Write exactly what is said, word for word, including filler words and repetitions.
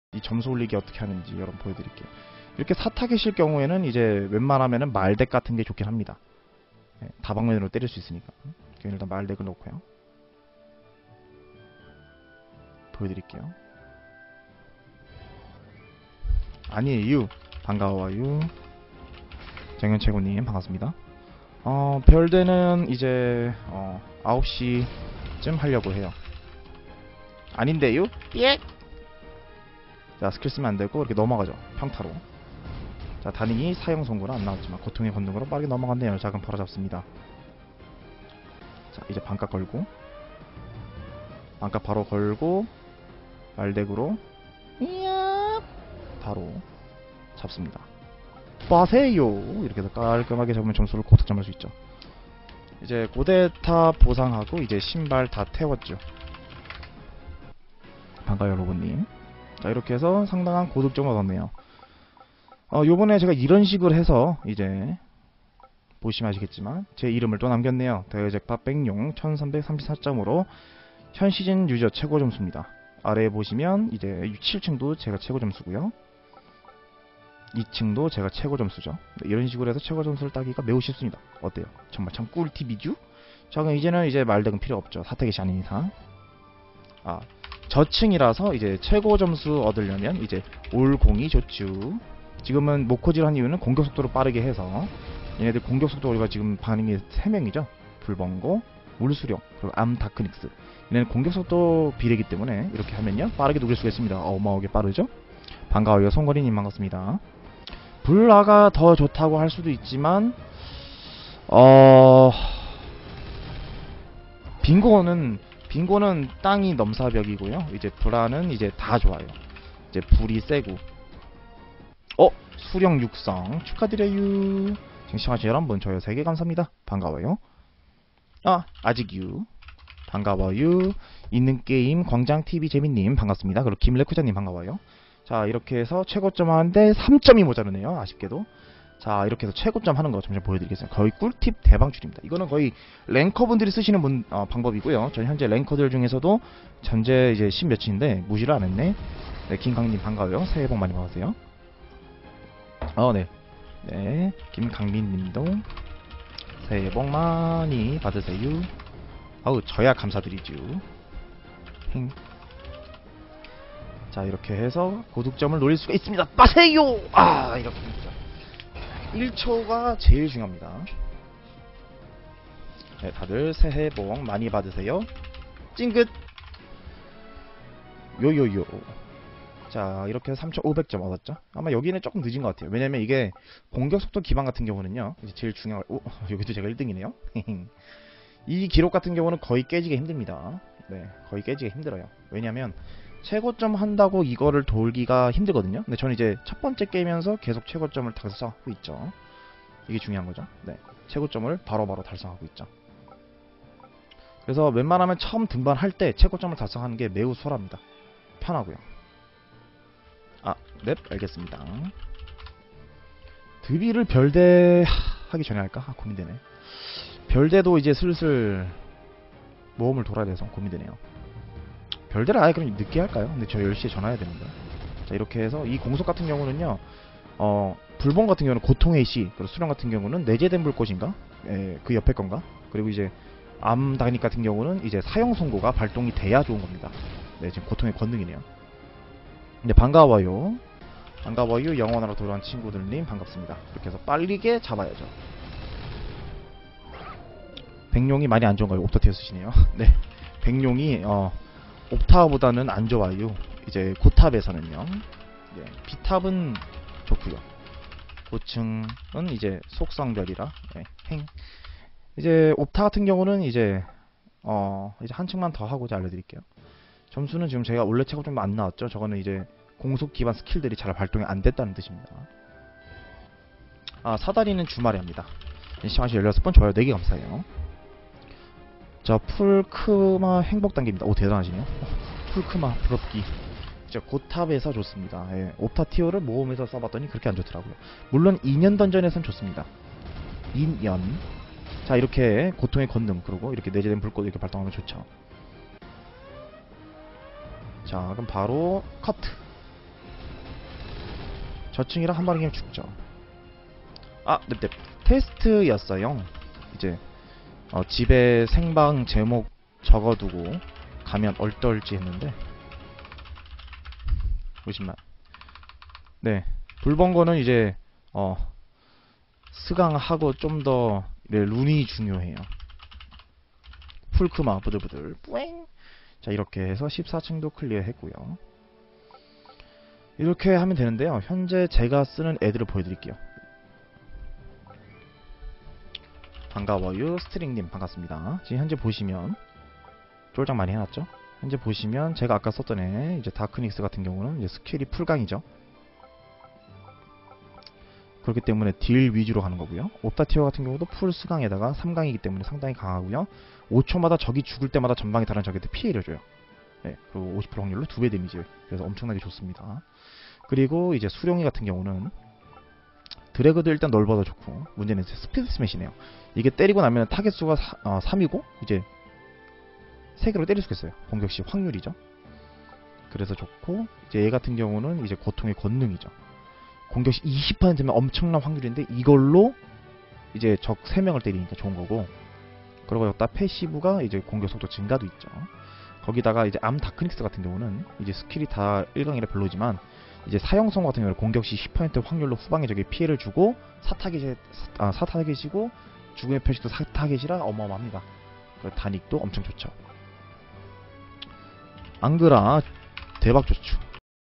이 점수 올리기 어떻게 하는지 여러분 보여드릴게요. 이렇게 사타겟일 경우에는 이제 웬만하면은 말덱 같은 게 좋긴 합니다. 네, 다방면으로 때릴 수 있으니까. 일단 말덱을 놓고요. 보여드릴게요. 아니에요. 반가워요. 정현채구님 반갑습니다. 어, 별대는 이제 어, 아홉 시쯤 하려고 해요. 아닌데요? 예? 자, 스킬 쓰면 안되고 이렇게 넘어가죠. 평타로. 자, 다행히 사형 선고는 안 나왔지만 고통의 권능으로 빠르게 넘어갔네요. 작은 바로 잡습니다. 자, 이제 반값 걸고 반값 바로 걸고 말덱으로 이야 바로 잡습니다. 빠세요. 이렇게 해서 깔끔하게 잡으면 점수를 꼭 득점할 수 있죠. 이제 고대타 보상하고 이제 신발 다 태웠죠. 반가워요 로봇님. 자, 이렇게 해서 상당한 고득점을 얻었네요. 어, 요번에 제가 이런 식으로 해서 이제 보시면 아시겠지만 제 이름을 또 남겼네요. 대제파 백용 천삼백삼십사 점으로 현 시즌 유저 최고 점수입니다. 아래에 보시면 이제 칠 층도 제가 최고 점수고요. 이 층도 제가 최고 점수죠. 이런 식으로 해서 최고 점수를 따기가 매우 쉽습니다. 어때요? 정말 참 꿀팁이죠? 자, 그럼 이제는 이제 말덱은 필요 없죠. 사타겟이 아닌 이상. 아, 저층이라서 이제 최고 점수 얻으려면 이제 올공이 좋죠. 지금은 모코지를 한 이유는 공격 속도를 빠르게 해서 얘네들 공격 속도가 지금 반응이 세 명이죠. 불번고, 물수령, 그리고 암다크닉스. 얘네는 공격 속도 비례기 때문에 이렇게 하면요 빠르게 녹일 수가 있습니다. 어마어마하게 빠르죠. 반가워요. 송거리님 반갑습니다. 불라가 더 좋다고 할 수도 있지만 어... 빙고는 빙고는 땅이 넘사벽이고요. 이제 불라는 이제 다 좋아요. 이제 불이 세고. 어? 수령 육성 축하드려요. 시청하신 여러분 저요 세 개 감사합니다. 반가워요. 아 아직유 반가워요. 있는게임 광장티비 재민님 반갑습니다. 그리고 김레쿠자님 반가워요. 자, 이렇게 해서 최고점 하는데 삼 점이 모자르네요. 아쉽게도. 자, 이렇게 해서 최고점 하는 거 잠시 보여드리겠습니다. 거의 꿀팁 대방출입니다. 이거는 거의 랭커분들이 쓰시는 분, 어, 방법이고요. 전 현재 랭커들 중에서도 전제 이제 십 몇인데 무시를 안 했네. 네, 김강민 반가워요. 새해 복 많이 받으세요. 어, 네. 네, 김강민 님도 새해 복 많이 받으세요. 아우, 저야 감사드리죠. 행. 자, 이렇게 해서 고득점을 노릴 수가 있습니다. 빠세요! 아, 이렇게 됩니다. 일 초가 제일 중요합니다. 네, 다들 새해 복 많이 받으세요. 찡긋! 요요요. 자, 이렇게 해서 삼천오백 점 얻었죠. 아마 여기는 조금 늦은 것 같아요. 왜냐면 이게 공격속도 기반 같은 경우는요, 이제 제일 중요한, 오, 여기도 제가 일 등이네요. 이 기록 같은 경우는 거의 깨지기 힘듭니다. 네, 거의 깨지기 힘들어요. 왜냐면 최고점 한다고 이거를 돌기가 힘들거든요. 근데 저는 이제 첫 번째 게임이면서 계속 최고점을 달성하고 있죠. 이게 중요한 거죠. 네, 최고점을 바로바로 달성하고 있죠. 그래서 웬만하면 처음 등반할 때 최고점을 달성하는 게 매우 수월합니다. 편하고요. 아, 넵, 알겠습니다. 드비를 별대 하기 전에 할까? 아, 고민되네. 별대도 이제 슬슬 모험을 돌아야 돼서 고민되네요. 별대를 아예 그럼 늦게 할까요? 근데 저 열 시에 전화해야 됩니다. 자, 이렇게 해서 이 공속 같은 경우는요, 어, 불봉 같은 경우는 고통의 시, 그리고 수령 같은 경우는 내재된 불꽃인가? 에, 그 옆에 건가? 그리고 이제 암다닉 같은 경우는 이제 사형 선고가 발동이 돼야 좋은 겁니다. 네, 지금 고통의 권능이네요. 네, 반가워요. 반가워요. 영원하러 돌아온 친구들님 반갑습니다. 이렇게 해서 빠르게 잡아야죠. 백룡이 많이 안 좋은가요? 옵타티어 쓰시네요. 네, 백룡이 어, 옵타보다는 안 좋아요. 이제 고탑에서는요. 예, B탑은 좋고요. 고층은 이제 속성별이라 예, 행. 이제 옵타 같은 경우는 이제 어 이제 한 층만 더 하고자 알려드릴게요. 점수는 지금 제가 원래 최고 좀 안 나왔죠. 저거는 이제 공속 기반 스킬들이 잘 발동이 안 됐다는 뜻입니다. 아, 사다리는 주말에 합니다. 시간이 열여섯 번 좋아요 네 개 감사해요. 자, 풀크마 행복 단계입니다. 오, 대단하시네요. 풀크마 부럽기. 자, 고탑에서 좋습니다. 예, 옵타 티어를 모험에서 써봤더니 그렇게 안 좋더라고요. 물론 이 년 던전에선 좋습니다. 이 년. 자, 이렇게 고통의 권능, 그리고 이렇게 내재된 불꽃 이렇게 발동하면 좋죠. 자, 그럼 바로 커트. 저층이라 한 방에 그냥 죽죠. 아, 넵넵. 테스트였어요. 이제 어, 집에 생방 제목 적어두고 가면 얼떨지 했는데 오십만. 네, 불번거는 이제 어 스강하고 좀 더 룬이 중요해요. 풀크마 부들부들 뿌잉. 자, 이렇게 해서 십사 층도 클리어 했고요. 이렇게 하면 되는데요. 현재 제가 쓰는 애들을 보여드릴게요. 반가워요 스트링님, 반갑습니다. 지금 현재 보시면 쫄장 많이 해놨죠. 현재 보시면 제가 아까 썼던 애 이제 다크닉스 같은 경우는 이제 스킬이 풀강이죠. 그렇기 때문에 딜 위주로 가는 거고요. 옵타티어 같은 경우도 풀 수강에다가 삼 강이기 때문에 상당히 강하고요. 오 초마다 적이 죽을 때마다 전방에 다른 적한테 피해를 줘요. 네, 그리고 오십 퍼센트 확률로 두 배 데미지. 그래서 엄청나게 좋습니다. 그리고 이제 수룡이 같은 경우는 드래그도 일단 넓어도 좋고, 문제는 이제 스피드 스매시네요. 이게 때리고 나면 타겟 수가 사, 어, 삼이고 이제 세 개로 때릴 수가 있어요. 공격 시 확률이죠. 그래서 좋고, 이제 얘 같은 경우는 이제 고통의 권능이죠. 공격 시 이십 퍼센트면 엄청난 확률인데 이걸로 이제 적 세 명을 때리니까 좋은 거고, 그리고 여기다 패시브가 이제 공격 속도 증가도 있죠. 거기다가 이제 암 다크닉스 같은 경우는 이제 스킬이 다 일 강이라 별로지만 이제 사형성 같은 경우는 공격 시 십 퍼센트 확률로 후방에 적에 피해를 주고 사타겟이 아, 사타겟이고 죽음의 표식도 사타겟이라 어마어마합니다. 그 단익도 엄청 좋죠. 앙그라 대박 좋죠.